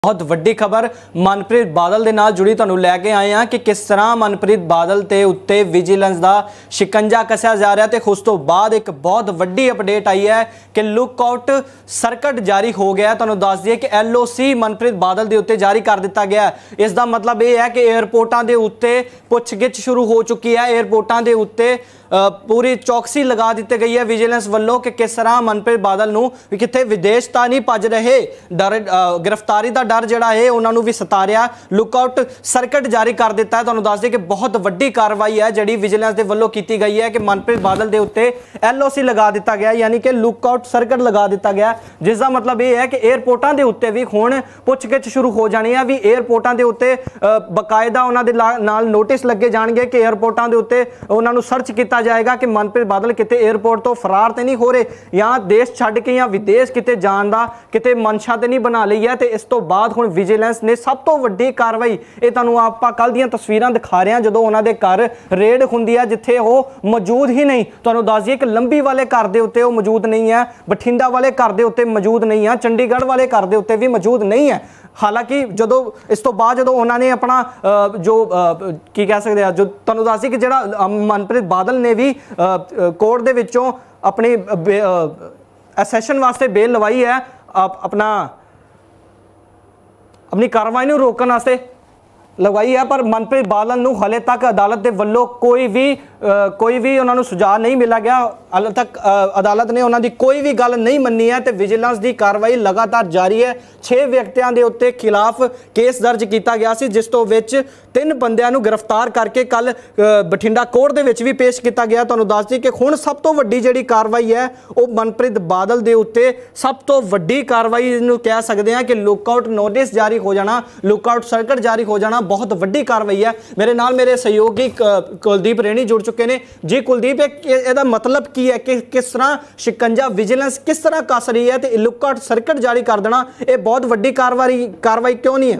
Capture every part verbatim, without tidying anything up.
बहुत वड्डी खबर मनप्रीत बादल के नाल जुड़ी तुहानूं लैके आए हैं कि किस तरह मनप्रीत बादल के उत्ते विजिलेंस का शिकंजा कसिया जा रहा है। तो उस तो बाद एक बहुत वड्डी अपडेट आई है कि लुकआउट सर्किट जारी हो गया। तुहानूं दस दिए कि एल ओ सी मनप्रीत बादल के उत्ते जारी कर दिता गया है। इसका मतलब यह है कि एयरपोर्टां के उत्ते पुछगिछ शुरू हो चुकी है। एयरपोर्टां के उत्ते पूरी चौकसी लगा दी गई है विजिलेंस वालों कि किस तरह मनप्रीत बादल नूं कित्थे विदेश तां नहीं भज रहे, डर गिरफ्तारी का डर जिहड़ा है उन्होंने भी सता रहा। लुकआउट सर्किट जारी कर दिता है। तुहानूं दस दिए कि बहुत वड्डी कार्रवाई है जिहड़ी विजिलेंस के वालों की गई है कि मनप्रीत बादल के उत्ते एल ओ सी लगा दिता गया, यानी कि लुकआउट सर्किट लगा दिता गया, जिसका मतलब यह है कि एयरपोर्टां के उत्ते भी हुण पुछगिछ शुरू हो जानी है। भी एयरपोर्टां के उत्ते बकायदा उन्होंने नाल नोटिस लगे जाएंगे कि एयरपोर्टां के उत्ते उन्होंने सर्च किया जाएगा कि मनप्रीत बादल किते एयरपोर्ट तो फरार तो नहीं हो रहे या देश छड्ड के या विदेश किते जाण दा किते मनशा तो नहीं बना ली है। तो इस तो बाद हुण विजिलेंस ने सब तो वड्डी कार्रवाई ये तुहानूं आपां कल दीयां तस्वीरां दिखा रहे हैं जदों उन्हां दे घर रेड हुंदी है जिथे वो मौजूद ही नहीं। तुहानूं दस दईए कि लंबी वाले घर दे उत्ते वो मौजूद नहीं है, बठिंडा वाले घर दे उत्ते मौजूद नहीं है, चंडीगढ़ वाले घर दे उत्ते भी मौजूद नहीं है। हालांकि जो इस तो बाद जो उन्होंने अपना जो की कह सकते हैं जो तुहानूं दस कि जिहड़ा मनप्रीत बादल ने भी कोर्ट दे विचों अपनी असैशन वास्ते बेल लवाई है, अपना अपनी कार्रवाई नूं रोकण वास्ते लगवाई है, पर मनप्रीत बादल नूं हले तक अदालत दे वल्लों कोई भी कोई भी उन्होंने सुझाव नहीं मिला गया। हाले तक अदालत ने उन्होंने कोई भी गल नहीं मनी है। तो विजिलेंस की कार्रवाई लगातार जारी है। छे व्यक्तियों के उत्ते खिलाफ केस दर्ज किया गया सी, जिस तो विच तीन बंदियां नूं गिरफ्तार करके कल बठिंडा कोर्ट दे विच भी पेश किया गया। तुहानूं दस दी कि हुण सब तो वड्डी जिहड़ी कार्रवाई है वो मनप्रीत बादल के उत्ते सब तो वड्डी कार्रवाई नूं कह सकते हैं कि लुकआउट नोटिस जारी हो जाना, लुकआउट सर्किट जारी हो जाना बहुत वड्डी कार्रवाई है। मेरे नाल मेरे सहयोगी कुलदीप रेणी जुड़ चुके हैं। जी कुलदीप, इसका मतलब की है कि किस तरह शिकंजा विजिलेंस किस तरह कस रही है, तो लुकआउट सर्किट जारी कर देना ये बहुत वड्डी कार्रवाई कार्रवाई क्यों नहीं है?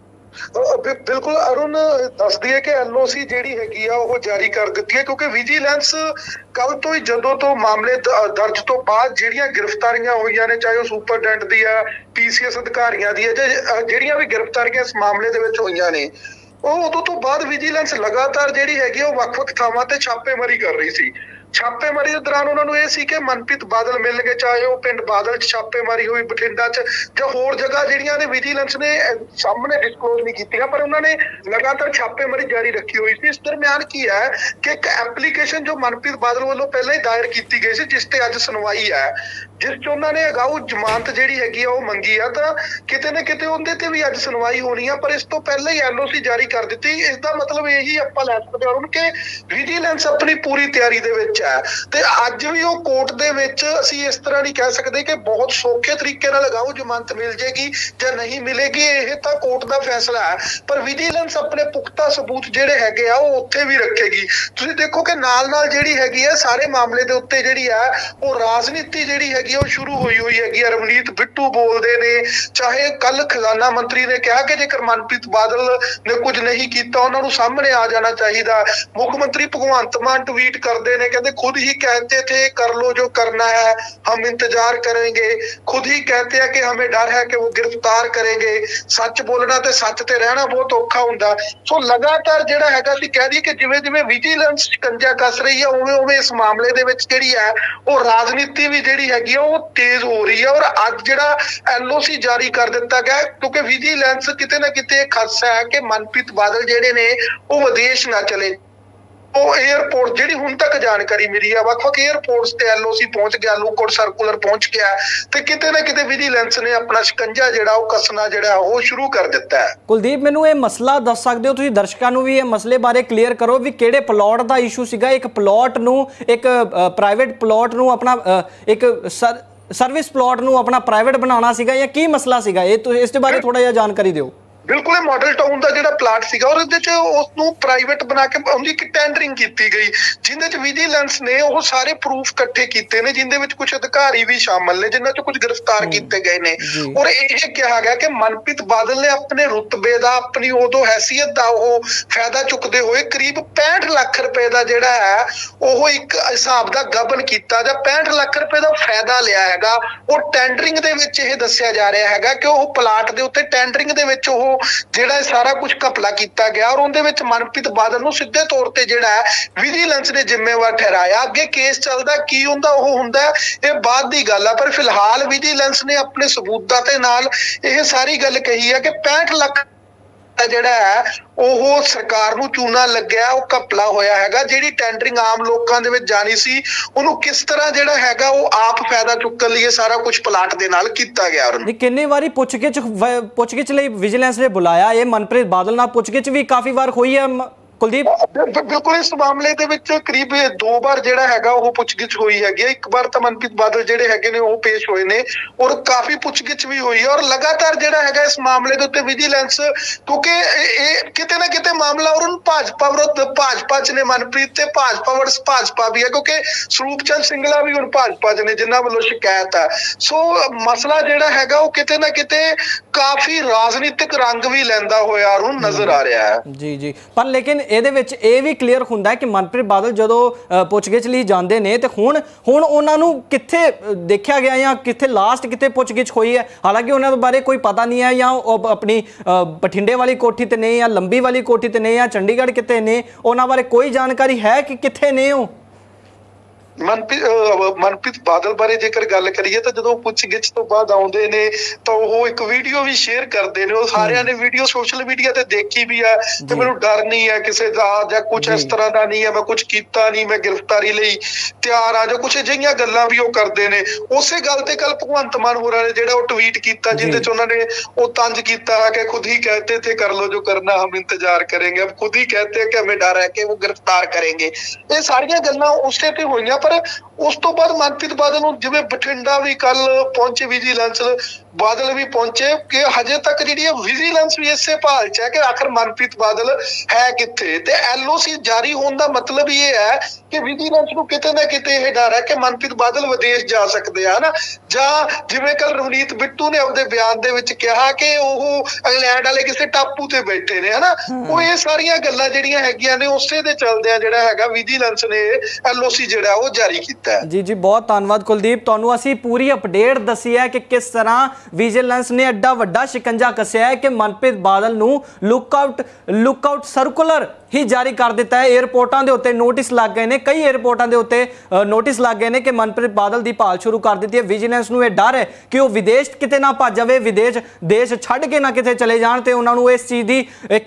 बिल्कुल अरुण, दस दिए कि एल ओ सी जिहड़ी हैगी आ वो जारी कर दी है, क्योंकि विजिलेंस कल तो ही जदों तो मामले दर्ज तो बाद जिहड़ियां गिरफ्तारियां होईयां ने, चाहे वो सुपरडेंट दी है, पी सी एस अधिकारियों दी है, जिहड़ियां भी गिरफ्तारियां इस मामले दे विच होईयां ने, ਉਹ ਉਦੋਂ ਤੋਂ ਬਾਅਦ ਵਿਜੀਲੈਂਸ ਲਗਾਤਾਰ ਜਿਹੜੀ ਹੈਗੀ ਉਹ ਵੱਖ-ਵੱਖ ਥਾਵਾਂ ਤੇ ਛਾਪੇਮਾਰੀ ਕਰ ਰਹੀ ਸੀ। ਛਾਪੇਮਾਰੀ ਦੇ ਦੌਰਾਨ ਉਹਨਾਂ ਨੂੰ ਇਹ ਸੀ ਕਿ ਮਨਪ੍ਰੀਤ ਬਾਦਲ ਮਿਲ ਗਏ, ਚਾਹੇ ਉਹ ਪਿੰਡ ਬਾਦਲ ਚ ਛਾਪੇਮਾਰੀ ਹੋਈ, ਬਠਿੰਡਾ ਚ ਜਾਂ ਹੋਰ ਜਗ੍ਹਾ ਜਿਹੜੀਆਂ ਨੇ ਵਿਜੀਲੈਂਸ ਨੇ ਸਾਹਮਣੇ ਡਿਸਕਲੋਜ਼ ਨਹੀਂ ਕੀਤੀਆਂ, ਪਰ ਉਹਨਾਂ ਨੇ ਲਗਾਤਾਰ ਛਾਪੇਮਾਰੀ ਜਾਰੀ ਰੱਖੀ ਹੋਈ ਸੀ। ਇਸ ਦਰਮਿਆਨ ਕੀ ਹੈ ਕਿ ਇੱਕ ਐਪਲੀਕੇਸ਼ਨ ਜੋ ਮਨਪ੍ਰੀਤ ਬਾਦਲ ਵੱਲੋਂ ਪਹਿਲਾਂ ਹੀ ਦਾਇਰ ਕੀਤੀ ਗਈ ਸੀ, ਜਿਸ ਤੇ ਅੱਜ ਸੁਣਵਾਈ ਹੈ, ਜਿਸ ਚ ਉਹਨਾਂ ਨੇ ਅਗਾਊ ਜ਼ਮਾਨਤ ਜਿਹੜੀ ਹੈਗੀ ਆ ਉਹ ਮੰਗੀ ਆ, ਤਾਂ ਕਿਤੇ ਨਾ ਕਿਤੇ ਉਹਦੇ ਤੇ ਵੀ ਅੱਜ ਸੁਣਵਾਈ ਹੋਣੀ ਆ, ਪਰ ਇਸ ਤੋਂ ਪਹਿਲਾਂ ਹੀ ਐਲ ਓ ਸੀ ਜਾਰੀ ਕਰ ਦਿੱਤੀ। ਇਸ ਦਾ ਮਤਲਬ ਇਹੀ ਆਪਾਂ ਲੈ ਸਕਦੇ ਹਾਂ ਕਿ ਵਿਜੀਲੈਂਸ ਆਪਣੀ ਪੂਰੀ ਤਿਆਰੀ ਦੇ ਵਿੱਚ ਹੈ, ਤੇ ਅੱਜ ਵੀ ਉਹ ਕੋਰਟ ਦੇ ਵਿੱਚ ਅਸੀਂ ਇਸ ਤਰ੍ਹਾਂ ਨਹੀਂ ਕਹਿ ਸਕਦੇ ਕਿ ਬਹੁਤ ਸੌਖੇ ਤਰੀਕੇ ਨਾਲ ਅਗਾਊ ਜ਼ਮਾਨਤ ਮਿਲ ਜੇਗੀ ਜਾਂ ਨਹੀਂ ਮਿਲੇਗੀ, ਇਹ ਤਾਂ ਕੋਰਟ ਦਾ ਫੈਸਲਾ ਹੈ। ਪਰ ਵਿਜੀਲੈਂਸ ਆਪਣੇ ਪੁਖਤਾ ਸਬੂਤ ਜਿਹੜੇ ਹੈਗੇ ਆ ਉਹ ਉੱਥੇ ਵੀ ਰੱਖੇਗੀ। ਤੁਸੀਂ ਦੇਖੋ ਕਿ ਨਾਲ ਨਾਲ ਜਿਹੜੀ ਹੈਗੀ ਆ ਸਾਰੇ ਮਾਮਲੇ ਦੇ ਉੱਤੇ ਜਿਹੜੀ ਆ ਉਹ ਰਾਜਨੀਤੀ ਜਿਹੜੀ ਹੈਗੀ ਉਹ ਸ਼ੁਰੂ ਹੋਈ ਹੋਈ ਹੈਗੀ ਆ। ਰਵਨੀਤ ਬਿੱਟੂ ਬੋਲਦੇ ਨੇ, ਚਾਹੇ ਕੱਲ ਖਜ਼ਾਨਾ ਮੰਤਰੀ ਨੇ ਕਿਹਾ ਕਿ ਜੇਕਰ ਮਨਪ੍ਰੀਤ ਬਾਦਲ ਨੇ ਕੁਝ ਨਹੀਂ ਕੀਤਾ ਉਹਨਾਂ ਨੂੰ ਸਾਹਮਣੇ ਆ ਜਾਣਾ ਚਾਹੀਦਾ। ਮੁੱਖ ਮੰਤਰੀ ਭਗਵੰਤ ਮਾਨ ਟਵੀਟ ਕਰਦੇ ਨੇ, ਕਹਿੰਦੇ खुद ही कहते थे कर लो जो करना है, हम इंतजार करेंगे, खुद ही कहते हैं कि हमें डर है कि वो गिरफ्तार करेंगे। सच बोलना ते सच ते रहना बहुत औखा हुंदा। सो लगातार जिहड़ा हैगा सी कह दी कि जिवें जिवें विजिलेंस शिकंजा कस रही है उवें उवें इस मामले दे विच जिहड़ी है वो राजनीति भी जिहड़ी हैगी है वो तेज हो रही है। और अज जिहड़ा एल ओ सी जारी कर दिता गया क्योंकि विजिलेंस किते ना किते खदशा है कि मनप्रीत बादल जिहड़े ने वो विदेश ना चले। ਉਹ 에어ਪੋਰਟ ਜਿਹੜੀ ਹੁਣ ਤੱਕ ਜਾਣਕਾਰੀ ਮਿਲੀ ਆ ਵੱਖ-ਵੱਖ 에어ਪੋਰਟਸ ਤੇ ਐਲ ਓ ਸੀ ਪਹੁੰਚ ਗਿਆ, ਲੁਕਆਊਟ ਸਰਕੂਲਰ ਪਹੁੰਚ ਗਿਆ, ਤੇ ਕਿਤੇ ਨਾ ਕਿਤੇ ਵਿਜੀਲੈਂਸ ਨੇ ਆਪਣਾ ਸ਼ਿਕੰਜਾ ਜਿਹੜਾ ਉਹ ਕੱਸਣਾ ਜਿਹੜਾ ਉਹ ਸ਼ੁਰੂ ਕਰ ਦਿੱਤਾ ਹੈ। ਕੁਲਦੀਪ, ਮੈਨੂੰ ਇਹ ਮਸਲਾ ਦੱਸ ਸਕਦੇ ਹੋ ਤੁਸੀਂ, ਦਰਸ਼ਕਾਂ ਨੂੰ ਵੀ ਇਹ ਮਸਲੇ ਬਾਰੇ ਕਲੀਅਰ ਕਰੋ ਵੀ ਕਿਹੜੇ ਪਲਾਟ ਦਾ ਇਸ਼ੂ ਸੀਗਾ? ਇੱਕ ਪਲਾਟ ਨੂੰ ਇੱਕ ਪ੍ਰਾਈਵੇਟ ਪਲਾਟ ਨੂੰ ਆਪਣਾ ਇੱਕ ਸਰਵਿਸ ਪਲਾਟ ਨੂੰ ਆਪਣਾ ਪ੍ਰਾਈਵੇਟ ਬਣਾਉਣਾ ਸੀਗਾ ਜਾਂ ਕੀ ਮਸਲਾ ਸੀਗਾ? ਇਹ ਤੁਸੀਂ ਇਸ ਦੇ ਬਾਰੇ ਥੋੜਾ ਜਿਹਾ ਜਾਣਕਾਰੀ ਦਿਓ। ਬਿਲਕੁਲ ਇਹ ਮਾਡਲ ਟਾਊਨ ਦਾ ਜਿਹੜਾ ਪਲਾਟ ਸੀਗਾ ਔਰ ਇਹਦੇ ਚ ਉਸ ਨੂੰ ਪ੍ਰਾਈਵੇਟ ਬਣਾ ਕੇ ਉਹਦੀ ਇੱਕ ਟੈਂਡਰਿੰਗ ਕੀਤੀ ਗਈ, ਜਿੰਦੇ ਚ ਵਿਜੀਲੈਂਸ ਨੇ ਉਹ ਸਾਰੇ ਪ੍ਰੂਫ ਇਕੱਠੇ ਕੀਤੇ ਨੇ, ਜਿੰਦੇ ਵਿੱਚ ਕੁਝ ਅਧਿਕਾਰੀ ਵੀ ਸ਼ਾਮਲ ਨੇ, ਜਿਨ੍ਹਾਂ ਚ ਕੁਝ ਗ੍ਰਿਫਤਾਰ ਕੀਤੇ ਗਏ ਨੇ। ਔਰ ਇਹ ਕਿਹਾ ਗਿਆ ਕਿ ਮਨਪ੍ਰੀਤ ਬਾਦਲ ਨੇ ਆਪਣੇ ਰੁਤਬੇ ਦਾ, ਆਪਣੀ ਉਦੋਂ ਹੈਸੀਅਤ ਦਾ ਉਹ ਫਾਇਦਾ ਚੁੱਕਦੇ ਹੋਏ ਕਰੀਬ ਪੈਂਹਠ ਲੱਖ ਰੁਪਏ ਦਾ ਜਿਹੜਾ ਹੈ ਉਹ ਇੱਕ ਹਿਸਾਬ ਦਾ ਗਬਨ ਕੀਤਾ ਜਾਂ ਪੈਂਹਠ ਲੱਖ ਰੁਪਏ ਦਾ ਫਾਇਦਾ ਲਿਆ ਹੈਗਾ। ਉਹ ਟੈਂਡਰਿੰਗ ਦੇ ਵਿੱਚ ਇਹ ਦੱਸਿਆ ਜਾ ਰਿਹਾ ਹੈਗਾ ਕਿ ਉਹ ਪਲਾਟ ਦੇ ਉੱਤੇ ਟੈਂਡਰਿੰਗ ਦੇ ਵਿੱਚ ਉਹ ਜਿਹੜਾ ਸਾਰਾ ਕੁਝ ਘਪਲਾ ਕੀਤਾ ਗਿਆ ਔਰ ਉਹਦੇ ਵਿੱਚ ਮਨਪ੍ਰੀਤ ਬਾਦਲ ਨੂੰ ਸਿੱਧੇ ਤੌਰ ਤੇ ਜਿਹੜਾ ਹੈ ਵਿਜੀਲੈਂਸ ਨੇ ਜ਼ਿੰਮੇਵਾਰ ਠਹਿਰਾਇਆ। ਅੱਗੇ ਕੇਸ ਚੱਲਦਾ ਕੀ ਹੁੰਦਾ ਉਹ ਹੁੰਦਾ ਇਹ ਬਾਅਦ ਦੀ ਗੱਲ ਆ, ਪਰ ਫਿਲਹਾਲ ਵਿਜੀਲੈਂਸ ਨੇ ਆਪਣੇ ਸਬੂਤਾਂ ਦੇ ਨਾਲ ਇਹ ਸਾਰੀ ਗੱਲ ਕਹੀ ਹੈ ਕਿ ਪੈਂਹਠ ਲੱਖ ਜਿਹੜਾ ਹੈ ਉਹ ਸਰਕਾਰ ਨੂੰ ਚੂਨਾ ਲੱਗਿਆ, ਉਹ ਘਪਲਾ ਹੋਇਆ ਹੈਗਾ। ਜਿਹੜੀ ਟੈਂਡਰਿੰਗ ਆਮ ਲੋਕਾਂ ਦੇ ਵਿੱਚ ਜਾਣੀ ਸੀ ਉਹਨੂੰ ਕਿਸ ਤਰ੍ਹਾਂ ਜਿਹੜਾ ਹੈਗਾ ਉਹ ਆਪ ਫਾਇਦਾ ਚੁੱਕਣ ਲਈ ਸਾਰਾ ਕੁਝ ਪਲਾਟ ਦੇ ਨਾਲ ਕੀਤਾ ਗਿਆ। ਨਹੀਂ ਕਿੰਨੀ ਵਾਰੀ ਪੁੱਛਗਿੱਛ ਪੁੱਛਗਿੱਛ ਲਈ ਵਿਜੀਲੈਂਸ ਨੇ ਬੁਲਾਇਆ, ਇਹ ਮਨਪ੍ਰੀਤ ਬਾਦਲ ਨਾਲ ਪੁੱਛਗਿੱਛ ਵੀ ਕਾਫੀ ਵਾਰ ਹੋਈ ਹੈ ਕੁਲਦੀਪ? ਬਿਲਕੁਲ ਇਸ ਮਾਮਲੇ ਦੇ ਵਿੱਚ ਕਰੀਬ ਦੋ ਵਾਰ ਜਿਹੜਾ ਹੈਗਾ ਉਹ ਪੁੱਛਗਿੱਛ ਹੋਈ ਹੈਗੀ। ਇੱਕ ਵਾਰ ਤਾਂ ਮਨਪ੍ਰੀਤ ਬਾਦਲ ਜਿਹੜੇ ਹੈਗੇ ਨੇ ਉਹ ਪੇਸ਼ ਹੋਏ ਨੇ ਔਰ ਕਾਫੀ ਪੁੱਛਗਿੱਛ ਵੀ ਹੋਈ ਹੈ ਔਰ ਲਗਾਤਾਰ ਜਿਹੜਾ ਹੈਗਾ ਇਸ ਮਾਮਲੇ ਦੇ ਉੱਤੇ ਵਿਜੀਲੈਂਸ, ਕਿਉਂਕਿ ਇਹ ਕਿਤੇ ਨਾ ਕਿਤੇ ਮਾਮਲਾ ਔਰ ਭਾਜਪਾ ਵਿਰੁੱਧ, ਭਾਜਪਾ ਚ ਨੇ ਮਨਪ੍ਰੀਤ ਤੇ ਭਾਜਪਾ ਵਰਸ ਭਾਜਪਾ ਵੀ ਹੈ, ਕਿਉਂਕਿ ਸਰੂਪ ਚੰਦ ਸਿੰਗਲਾ ਵੀ ਹੁਣ ਭਾਜਪਾ ਚ ਨੇ ਜਿਨ੍ਹਾਂ ਵੱਲੋਂ ਸ਼ਿਕਾਇਤ ਹੈ। ਸੋ ਮਸਲਾ ਜਿਹੜਾ ਹੈਗਾ ਉਹ ਕਿਤੇ ਨਾ ਕਿਤੇ ਕਾਫੀ ਰਾਜਨੀਤਿਕ ਰੰਗ ਵੀ ਲੈਂਦਾ ਹੋਇਆ ਹੁਣ ਨਜ਼ਰ ਆ ਰਿਹਾ ਹੈ। ਜੀ ਜੀ ਪਰ ਲੇਕਿਨ ਇਹਦੇ ਵਿੱਚ ਇਹ ਵੀ ਕਲੀਅਰ ਹੁੰਦਾ ਹੈ ਕਿ ਮਨਪ੍ਰੀਤ ਬਾਦਲ ਜਦੋਂ ਪੁੱਛਗਿੱਛ ਲਈ ਜਾਂਦੇ ਨੇ ਤੇ ਹੁਣ ਹੁਣ ਉਹਨਾਂ ਨੂੰ ਕਿੱਥੇ ਦੇਖਿਆ ਗਿਆ ਜਾਂ ਕਿੱਥੇ ਲਾਸਟ ਕਿੱਥੇ ਪੁੱਛਗਿੱਛ ਹੋਈ ਹੈ, ਹਾਲਾਂਕਿ ਉਹਨਾਂ ਬਾਰੇ ਕੋਈ ਪਤਾ ਨਹੀਂ ਹੈ, ਜਾਂ ਉਹ ਆਪਣੀ ਬਠਿੰਡੇ ਵਾਲੀ ਕੋਠੀ ਤੇ ਨੇ ਜਾਂ ਲੰਬੀ ਵਾਲੀ ਕੋਠੀ ਤੇ ਨੇ ਜਾਂ ਚੰਡੀਗੜ੍ਹ ਕਿਤੇ ਨੇ, ਉਹਨਾਂ ਬਾਰੇ ਕੋਈ ਜਾਣਕਾਰੀ ਹੈ ਕਿ ਕਿੱਥੇ ਨੇ ਉਹ? ਮਨਪ੍ਰੀਤ ਮਨਪ੍ਰੀਤ ਬਾਦਲ ਬਾਰੇ ਜੇਕਰ ਗੱਲ ਕਰੀਏ ਤਾਂ ਜਦੋਂ ਪੁੱਛਗਿੱਛ ਤੋਂ ਬਾਅਦ ਆਉਂਦੇ ਨੇ ਤਾਂ ਉਹ ਇੱਕ ਵੀਡੀਓ ਵੀ ਸ਼ੇਅਰ ਕਰਦੇ ਨੇ। ਉਹ ਸਾਰਿਆਂ ਨੇ ਵੀਡੀਓ ਸੋਸ਼ਲ ਮੀਡੀਆ ਤੇ ਦੇਖੀ ਵੀ ਹੈ ਤੇ ਮੈਨੂੰ ਡਰ ਨਹੀਂ ਹੈ ਕਿਸੇ ਦਾ ਜਾਂ ਕੁਝ ਇਸ ਤਰ੍ਹਾਂ ਦਾ ਨਹੀਂ ਹੈ, ਮੈਂ ਕੁਝ ਕੀਤਾ ਨਹੀਂ, ਮੈਂ ਗ੍ਰਿਫਤਾਰੀ ਲਈ ਤਿਆਰ ਆ ਜਾਂ ਕੁਝ ਅਜਿਹੀਆਂ ਗੱਲਾਂ ਵੀ ਉਹ ਕਰਦੇ ਨੇ। ਉਸੇ ਗੱਲ ਤੇ ਕੱਲ ਭਗਵੰਤ ਮਾਨ ਹੋਰਾਂ ਨੇ ਜਿਹੜਾ ਉਹ ਟਵੀਟ ਕੀਤਾ ਜਿਹਦੇ ਚ ਉਹਨਾਂ ਨੇ ਉਹ ਤੰਜ ਕੀਤਾ ਹੈ ਕਿ ਖੁਦ ਹੀ ਕਹਤੇ ਥੇ ਕਰ ਲੋ ਜੋ ਕਰਨਾ ਹਮ ਇੰਤਜ਼ਾਰ ਕरेंगे, अब खुद ही कहते हैं कि हमें डर है कि वो गिरफ्तार करेंगे। ਇਹ ਸਾਰੀਆਂ ਗੱਲਾਂ ਉਸੇ ਤੇ ਹੋਈਆਂ। ਪਰ ਉਸ ਤੋਂ ਬਾਅਦ ਮਨਪ੍ਰੀਤ ਬਾਦਲ ਨੂੰ ਜਿਵੇਂ ਬਠਿੰਡਾ ਵੀ ਕੱਲ ਪਹੁੰਚੇ ਵਿਜੀਲੈਂਸ, ਬਾਦਲ ਵੀ ਪਹੁੰਚੇ ਕਿ ਹਜੇ ਤੱਕ ਜਿਹੜੀ ਹੈ ਵਿਜੀਲੈਂਸ ਵੀ ਇਸੇ ਭਾਲ ਚ ਹੈ ਕਿ ਆਖਰ ਮਨਪ੍ਰੀਤ ਬਾਦਲ ਹੈ ਕਿੱਥੇ। ਤੇ ਐਲਓਸੀ ਜਾਰੀ ਹੋਣ ਦਾ ਮਤਲਬ ਇਹ ਹੈ ਕਿ ਵਿਜੀਲੈਂਸ ਨੂੰ ਕਿਤੇ ਨਾ ਕਿਤੇ ਇਹ ਡਰ ਹੈ ਕਿ ਮਨਪ੍ਰੀਤ ਬਾਦਲ ਵਿਦੇਸ਼ ਜਾ ਸਕਦੇ ਆ ਨਾ, ਜਾਂ ਜਿਵੇਂ ਕੱਲ ਰਵਨੀਤ ਬਿੱਟੂ ਨੇ ਆਪਣੇ ਬਿਆਨ ਦੇ ਵਿੱਚ ਕਿਹਾ ਕਿ ਉਹ ਇੰਗਲੈਂਡ ਵਾਲੇ ਕਿਸੇ ਟਾਪੂ ਤੇ ਬੈਠੇ ਨੇ ਹਨਾ। ਉਹ ਇਹ ਸਾਰੀਆਂ ਗੱਲਾਂ ਜਿਹੜੀਆਂ ਹੈਗੀਆਂ ਨੇ ਉਸੇ ਦੇ ਚੱਲਦਿਆਂ ਜਿਹੜਾ ਹੈਗਾ ਵਿਜੀਲੈਂਸ ਨੇ ਐਲਓਸੀ ਜਿਹੜਾ ਉਹ ਜਾਰੀ ਕੀਤਾ ਹੈ। ਜੀ ਜੀ ਬਹੁਤ ਧੰਨਵਾਦ ਕੁਲਦੀਪ, ਤੁਹਾਨੂੰ ਅਸੀਂ ਪੂਰੀ ਅਪਡੇਟ ਦੱਸੀ ਹੈ ਕਿ ਕਿਸ ਤਰ੍ਹਾਂ ਵਿਜੀਲੈਂਸ ਨੇ ਐਡਾ ਵੱਡਾ ਸ਼ਿਕੰਜਾ ਕੱਸਿਆ ਹੈ ਕਿ ਮਨਪ੍ਰੀਤ ਬਾਦਲ ਨੂੰ ਲੁੱਕਆਊਟ ਲੁੱਕਆਊਟ ਸਰਕੂਲਰ ਹੀ ਜਾਰੀ ਕਰ ਦਿੱਤਾ ਹੈ। ਏਅਰਪੋਰਟਾਂ ਦੇ ਉੱਤੇ ਨੋਟਿਸ ਲੱਗ ਗਏ ਨੇ, ਕਈ ਏਅਰਪੋਰਟਾਂ ਦੇ ਉੱਤੇ ਨੋਟਿਸ ਲੱਗ ਗਏ ਨੇ ਕਿ ਮਨਪ੍ਰੀਤ ਬਾਦਲ ਦੀ ਭਾਲ ਸ਼ੁਰੂ ਕਰ ਦਿੱਤੀ ਹੈ। ਵਿਜੀਲੈਂਸ ਨੂੰ ਇਹ ਡਰ ਹੈ ਕਿ ਉਹ ਵਿਦੇਸ਼ ਕਿਤੇ ਨਾ ਭੱਜ ਜਾਵੇ, ਵਿਦੇਸ਼ ਦੇਸ਼ ਛੱਡ ਕੇ ਨਾ ਕਿਤੇ ਚਲੇ ਜਾਣ ਤੇ ਉਹਨਾਂ ਨੂੰ ਇਸ ਚੀਜ਼ ਦੀ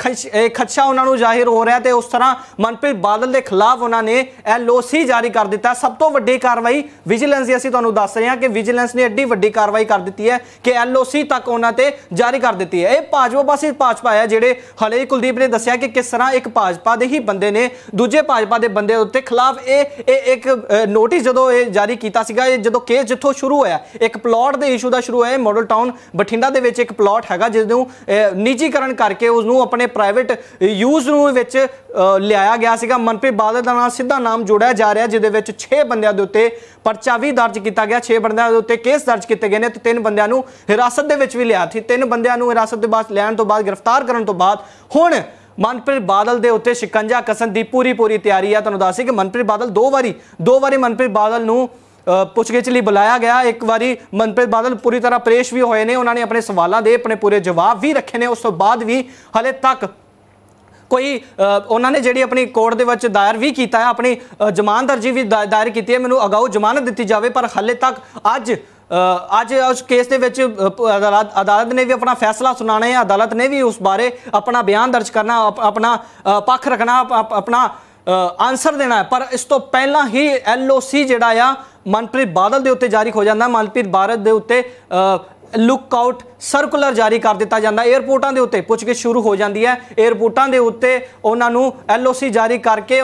ਖਦਸ਼ਾ ਉਹਨਾਂ ਨੂੰ ਜ਼ਾਹਿਰ ਹੋ ਰਿਹਾ ਤੇ ਉਸ ਤਰ੍ਹਾਂ ਮਨਪ੍ਰੀਤ ਬਾਦਲ ਦੇ ਖਿਲਾਫ ਉਹਨਾਂ ਨੇ ਐਲਓਸੀ ਜਾਰੀ ਕਰ ਦਿੱਤਾ। ਸਭ ਤੋਂ ਵੱਡੀ ਕਾਰਵਾਈ ਵਿਜੀਲੈਂਸ ਦੀ ਅਸੀਂ ਤੁਹਾਨੂੰ ਦੱਸ ਰਹੇ ਹਾਂ ਕਿ ਵਿਜੀਲੈਂਸ ਨੇ ਐਡੀ ਵੱਡੀ ਕਾਰਵਾਈ ਕਰ ਦਿੱਤੀ ਹੈ ਕਿ ਐਲਓਸੀ ਤੱਕ ਉਹਨਾਂ ਤੇ ਜਾਰੀ ਕਰ ਦਿੱਤੀ ਹੈ। ਇਹ ਭਾਜਪਾ ਪਾਸੇ ਭਾਜਪਾ ਹੈ ਜਿਹੜੇ ਹਲੇ ਕੁਲਦੀਪ ਨੇ ਦੱਸਿਆ ਕਿ ਕਿਸ ਤਰ੍ਹਾਂ ਇੱਕ ਭਾਜਪਾ ਦੇ ਹੀ ਬੰਦੇ ਨੇ ਦੂਜੇ ਭਾਜਪਾ ਦੇ ਬੰਦੇ ਉੱਤੇ ਖਿਲਾਫ ਇਹ ਇੱਕ ਨੋਟਿਸ ਜਦੋਂ ਇਹ ਜਾਰੀ ਕੀਤਾ ਸੀਗਾ। ਇਹ ਜਦੋਂ ਕੇਸ ਜਿੱਥੋਂ ਸ਼ੁਰੂ ਹੋਇਆ, ਇੱਕ ਪਲਾਟ ਦੇ ਇਸ਼ੂ ਦਾ ਸ਼ੁਰੂ ਹੋਇਆ ਮਾਡਲ ਟਾਊਨ ਬਠਿੰਡਾ ਦੇ ਵਿੱਚ, ਇੱਕ ਪਲਾਟ ਹੈਗਾ ਜਿਸ ਨੂੰ ਨਿੱਜੀਕਰਨ ਕਰਕੇ ਉਸ ਨੂੰ ਆਪਣੇ ਪ੍ਰਾਈਵੇਟ ਯੂਜ਼ ਨੂੰ ਵਿੱਚ ਲਿਆਇਆ ਗਿਆ ਸੀਗਾ। ਮਨਪ੍ਰੀਤ ਬਾਦਲ ਦਾ ਨਾਮ ਸਿੱਧਾ ਨਾਮ ਜੋੜਿਆ ਜਾ ਰਿਹਾ, ਜਿਹਦੇ ਵਿੱਚ ਛੇ ਬੰਦਿਆਂ ਦੇ ਉੱਤੇ ਪਰਚਾ ਵੀ ਦਰਜ ਕੀਤਾ ਗਿਆ, ਛੇ ਬੰਦਿਆਂ ਦੇ ਉੱਤੇ ਕੇਸ ਦਰਜ ਕੀਤੇ ਗਏ ਨੇ ਤੇ ਤਿੰਨ ਬੰਦਿਆਂ ਨੂੰ ਹਿਰਾਸਤ ਦੇ ਵਿੱਚ ਵੀ ਲਿਆ ਸੀ। ਤਿੰਨ ਬੰਦਿਆਂ ਨੂੰ ਹਿਰਾਸਤ ਦੇ ਬਾਅਦ ਲੈਣ ਤੋਂ ਬਾਅਦ ਗ੍ਰਿਫਤਾਰ ਕਰਨ ਤੋਂ ਬਾਅਦ ਹੁਣ ਮਨਪ੍ਰੀਤ ਬਾਦਲ ਦੇ ਉੱਤੇ ਸ਼ਿਕੰਜਾ ਕਸਣ ਦੀ ਪੂਰੀ ਪੂਰੀ ਤਿਆਰੀ ਹੈ। ਤੁਹਾਨੂੰ ਦੱਸ ਕਿ ਮਨਪ੍ਰੀਤ ਬਾਦਲ ਦੋ ਵਾਰੀ ਦੋ ਵਾਰੀ ਮਨਪ੍ਰੀਤ ਬਾਦਲ ਨੂੰ ਪੁੱਛਗਿੱਛ ਲਈ ਬੁਲਾਇਆ ਗਿਆ। ਇੱਕ ਵਾਰੀ ਮਨਪ੍ਰੀਤ ਬਾਦਲ ਪੂਰੀ ਤਰ੍ਹਾਂ ਪੇਸ਼ ਵੀ ਹੋਏ ਨੇ, ਉਹਨਾਂ ਨੇ ਆਪਣੇ ਸਵਾਲਾਂ ਦੇ ਆਪਣੇ ਪੂਰੇ ਜਵਾਬ ਵੀ ਰੱਖੇ ਨੇ। ਉਸ ਤੋਂ ਬਾਅਦ ਵੀ ਹਲੇ ਤੱਕ ਕੋਈ ਉਹਨਾਂ ਨੇ ਜਿਹੜੀ ਆਪਣੀ ਕੋਰਟ ਦੇ ਵਿੱਚ ਦਾਇਰ ਵੀ ਕੀਤਾ ਹੈ, ਆਪਣੀ ਜ਼ਮਾਨਤ ਅਰਜੀ ਵੀ ਦਾਇਰ ਕੀਤੀ ਹੈ, ਮੈਨੂੰ ਅਗਾਊ ਜ਼ਮਾਨਤ ਦਿੱਤੀ ਜਾਵੇ। ਪਰ ਹਲੇ ਤੱਕ ਅੱਜ ਅੱਜ ਉਸ ਕੇਸ ਦੇ ਵਿੱਚ ਅਦਾਲਤ ਨੇ ਵੀ ਆਪਣਾ ਫੈਸਲਾ ਸੁਣਾਉਣਾ ਹੈ, ਅਦਾਲਤ ਨੇ ਵੀ ਉਸ ਬਾਰੇ ਆਪਣਾ ਬਿਆਨ ਦਰਜ ਕਰਨਾ, ਆਪਣਾ ਪੱਖ ਰੱਖਣਾ, ਆਪਣਾ ਆਨਸਰ ਦੇਣਾ ਹੈ। ਪਰ ਇਸ ਤੋਂ ਪਹਿਲਾਂ ਹੀ ਐਲਓਸੀ ਜਿਹੜਾ ਆ ਮਨਪ੍ਰੀਤ ਬਾਦਲ ਦੇ ਉੱਤੇ ਜਾਰੀ ਹੋ ਜਾਂਦਾ। ਮਨਪ੍ਰੀਤ ਬਾਦਲ ਦੇ ਉੱਤੇ ਲੁੱਕਆਊਟ ਸਰਕੂਲਰ ਜਾਰੀ ਕਰ ਦਿੱਤਾ ਜਾਂਦਾ। ਏਅਰਪੋਰਟਾਂ ਦੇ ਉੱਤੇ ਪੁੱਛਗਿੱਛ ਸ਼ੁਰੂ ਹੋ ਜਾਂਦੀ ਹੈ, ਏਅਰਪੋਰਟਾਂ ਦੇ ਉੱਤੇ ਉਹਨਾਂ ਨੂੰ ਐਲਓਸੀ ਜਾਰੀ ਕਰਕੇ